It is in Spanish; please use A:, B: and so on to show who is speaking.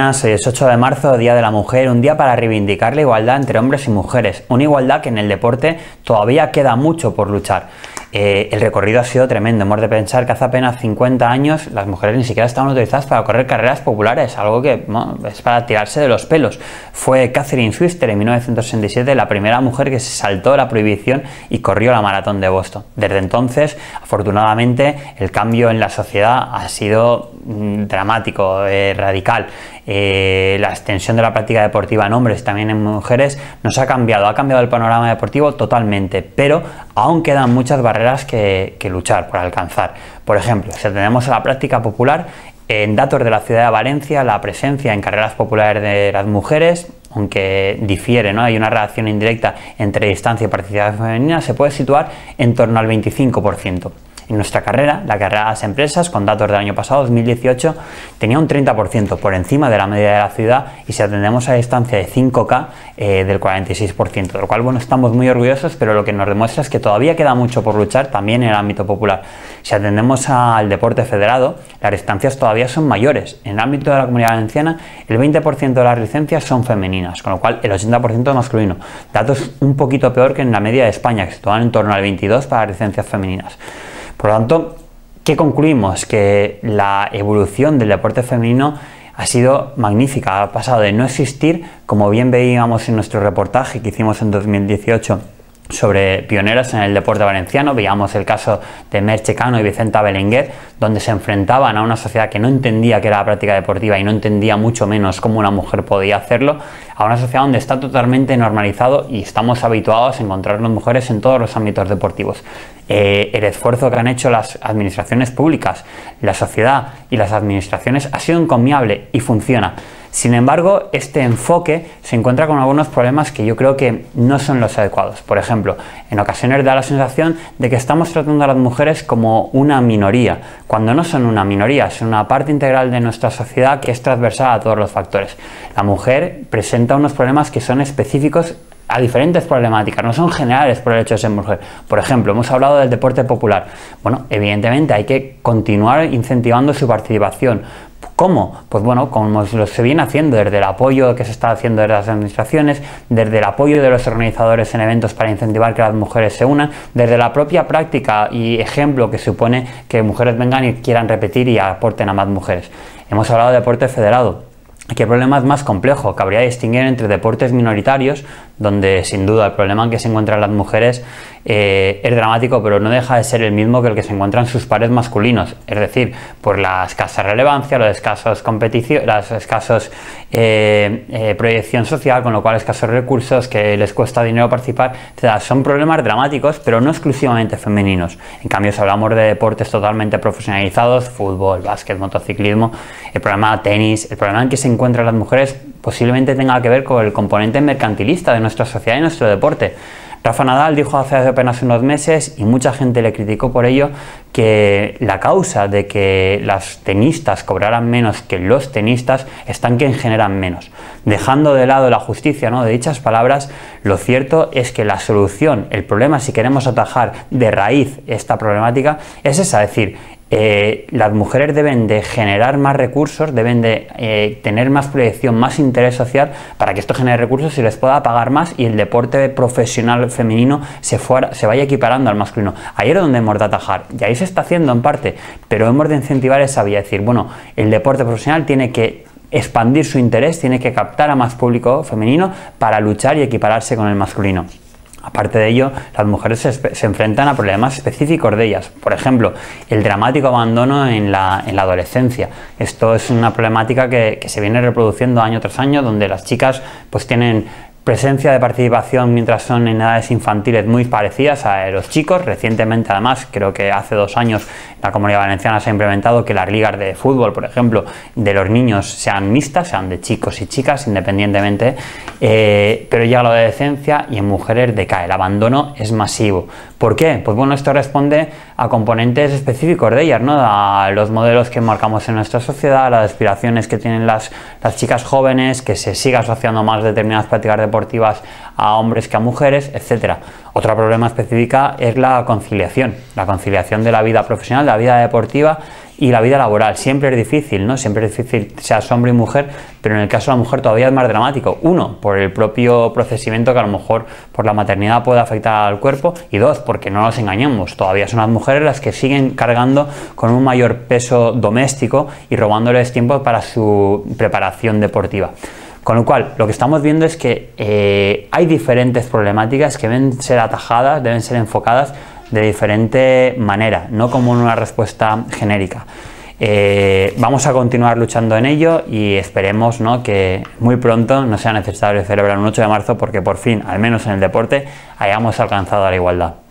A: Hoy es 8 de marzo, Día de la Mujer, un día para reivindicar la igualdad entre hombres y mujeres, una igualdad que en el deporte todavía queda mucho por luchar. El recorrido ha sido tremendo. Hemos de pensar que hace apenas 50 años las mujeres ni siquiera estaban autorizadas para correr carreras populares, algo que es para tirarse de los pelos. Fue Catherine Switzer en 1967 la primera mujer que se saltó la prohibición y corrió la maratón de Boston. Desde entonces, afortunadamente, el cambio en la sociedad ha sido dramático, radical. La extensión de la práctica deportiva en hombres y también en mujeres ha cambiado el panorama deportivo totalmente, pero aún quedan muchas barreras que luchar por alcanzar. Por ejemplo, si atendemos a la práctica popular, en datos de la ciudad de Valencia, la presencia en carreras populares de las mujeres, aunque difiere, ¿no? Hay una relación indirecta entre distancia y participación femenina, se puede situar en torno al 25%. En nuestra carrera, la carrera de las empresas, con datos del año pasado, 2018, tenía un 30% por encima de la media de la ciudad, y si atendemos a distancia de 5K, del 46%, de lo cual, bueno, estamos muy orgullosos, pero lo que nos demuestra es que todavía queda mucho por luchar también en el ámbito popular. Si atendemos al deporte federado, las distancias todavía son mayores. En el ámbito de la Comunidad Valenciana, el 20% de las licencias son femeninas, con lo cual el 80% es masculino. Datos un poquito peor que en la media de España, que se toman en torno al 22% para las licencias femeninas. Por lo tanto, ¿qué concluimos? Que la evolución del deporte femenino ha sido magnífica. Ha pasado de no existir, como bien veíamos en nuestro reportaje que hicimos en 2018 sobre pioneras en el deporte valenciano. Veíamos el caso de Merche Cano y Vicenta Belenguer, donde se enfrentaban a una sociedad que no entendía qué era la práctica deportiva y no entendía mucho menos cómo una mujer podía hacerlo, a una sociedad donde está totalmente normalizado y estamos habituados a encontrarnos mujeres en todos los ámbitos deportivos. El esfuerzo que han hecho las administraciones públicas, la sociedad y las administraciones ha sido encomiable y funciona. Sin embargo, este enfoque se encuentra con algunos problemas que yo creo que no son los adecuados. Por ejemplo, en ocasiones da la sensación de que estamos tratando a las mujeres como una minoría, cuando no son una minoría, son una parte integral de nuestra sociedad que es transversal a todos los factores. La mujer presenta unos problemas que son específicos a diferentes problemáticas, no son generales por el hecho de ser mujer. Por ejemplo, hemos hablado del deporte popular. Bueno, evidentemente hay que continuar incentivando su participación. ¿Cómo? Pues bueno, como se viene haciendo desde el apoyo que se está haciendo desde las administraciones, desde el apoyo de los organizadores en eventos para incentivar que las mujeres se unan, desde la propia práctica y ejemplo que supone que mujeres vengan y quieran repetir y aporten a más mujeres. Hemos hablado de deporte federado. Aquí el problema es más complejo. Cabría distinguir entre deportes minoritarios, donde sin duda el problema en que se encuentran las mujeres es dramático, pero no deja de ser el mismo que el que se encuentran sus pares masculinos, es decir, por la escasa relevancia, los escasos proyección social, con lo cual escasos recursos, que les cuesta dinero participar, etc. Son problemas dramáticos, pero no exclusivamente femeninos. En cambio, si hablamos de deportes totalmente profesionalizados, fútbol, básquet, motociclismo, el problema tenis, el problema en que se encuentran las mujeres posiblemente tenga que ver con el componente mercantilista de nuestra sociedad y nuestro deporte. Rafa Nadal dijo hace apenas unos meses, y mucha gente le criticó por ello, que la causa de que las tenistas cobraran menos que los tenistas está en que generan menos. Dejando de lado la justicia, ¿no?, de dichas palabras, lo cierto es que la solución, el problema, si queremos atajar de raíz esta problemática, es esa, es decir, las mujeres deben de generar más recursos, deben de tener más proyección, más interés social, para que esto genere recursos y les pueda pagar más y el deporte profesional femenino se vaya equiparando al masculino. Ahí es donde hemos de atajar, y ahí se está haciendo en parte, pero hemos de incentivar esa vía, es decir, bueno, el deporte profesional tiene que expandir su interés, tiene que captar a más público femenino para luchar y equipararse con el masculino. Aparte de ello, las mujeres se enfrentan a problemas específicos de ellas. Por ejemplo, el dramático abandono en la adolescencia. Esto es una problemática que se viene reproduciendo año tras año, donde las chicas pues tienen presencia de participación mientras son en edades infantiles muy parecidas a los chicos. Recientemente, además, creo que hace 2 años, en la Comunidad Valenciana se ha implementado que las ligas de fútbol, por ejemplo, de los niños sean mixtas, sean de chicos y chicas independientemente, pero llega la adolescencia y en mujeres decae, el abandono es masivo. ¿Por qué? Pues bueno, esto responde a componentes específicos de ellas, ¿no?, a los modelos que marcamos en nuestra sociedad, a las aspiraciones que tienen las chicas jóvenes, que se siga asociando más determinadas prácticas deportivas a hombres que a mujeres, etcétera. Otro problema específico es la conciliación de la vida profesional, de la vida deportiva y la vida laboral. Siempre es difícil, ¿no? Siempre es difícil, seas hombre y mujer, pero en el caso de la mujer todavía es más dramático. Uno, por el propio procesamiento que a lo mejor por la maternidad puede afectar al cuerpo, y dos, porque no nos engañemos, todavía son las mujeres las que siguen cargando con un mayor peso doméstico y robándoles tiempo para su preparación deportiva. Con lo cual, lo que estamos viendo es que hay diferentes problemáticas que deben ser atajadas, deben ser enfocadas de diferente manera, no como una respuesta genérica. Vamos a continuar luchando en ello y esperemos, ¿no?, que muy pronto no sea necesario celebrar un 8 de marzo porque por fin, al menos en el deporte, hayamos alcanzado la igualdad.